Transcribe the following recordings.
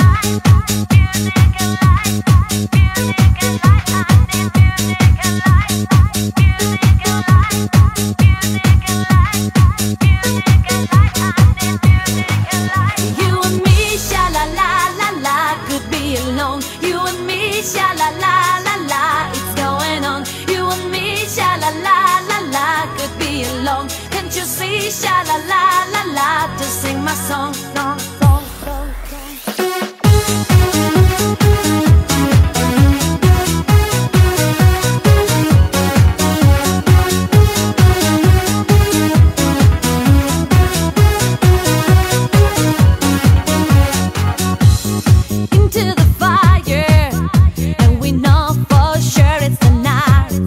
Can't you see, sha la la la la, to sing my song, song, song, song, into the fire, and we know for sure it's the night.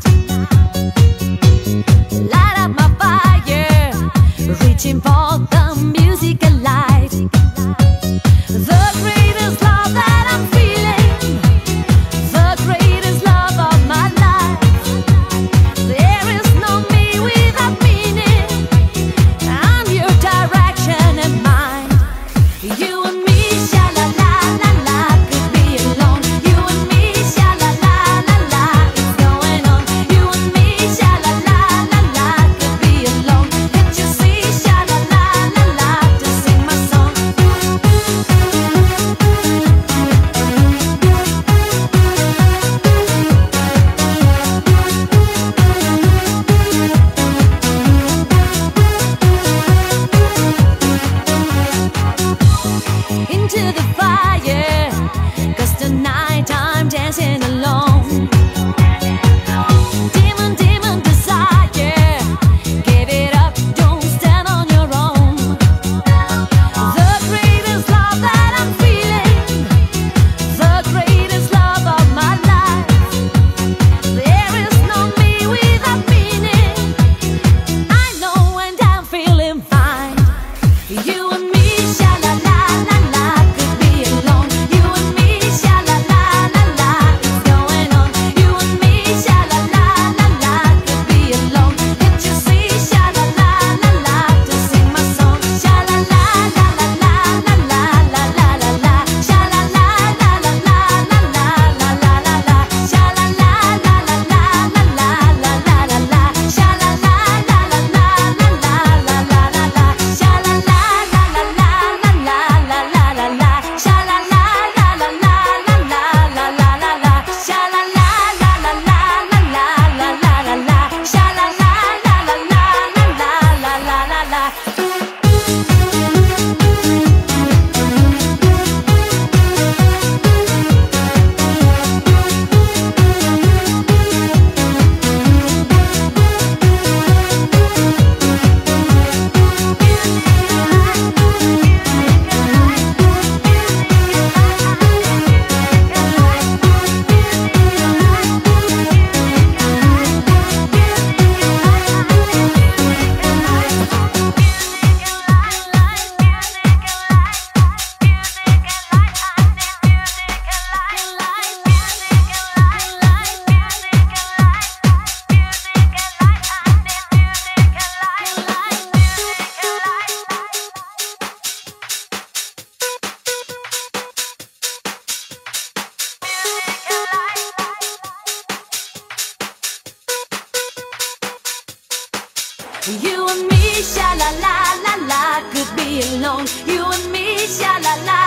Light up my fire, reaching for the music and light. The greatest love that I'm feeling, the greatest love of my life. There is no me without meaning. I'm your direction and mine. You and me, sha la la la la, could be alone. You and me, sha la la la la, it's going on. You and me, sha la la la la, could be alone. Can't you see, sha la la la la, to sing my song. Into the fire, 'cause tonight I'm dancing alone. Demon, demon desire, give it up, don't stand on your own. The greatest love that I'm feeling, the greatest love of my life. There is no me without meaning. I know and I'm feeling fine. You and me, sha la la la la, could be alone. You and me, sha la la la la, it's going on. You and me, sha la la la la, could be alone. Can't you see, sha la la la la, to sing my song. Sha la la la la la la la la la la la. Sha la la la la la la la la la la la. Sha la la la la la la la la la la la. Sha la la la la la la la la la la la. Sha la la la la la la la la la la la. Sha la la la la la la la la la la. Sha la la la la la la la la la la. Sha la la la la la la la la la. You and me, sha la la la la, could be alone. You and me, sha la la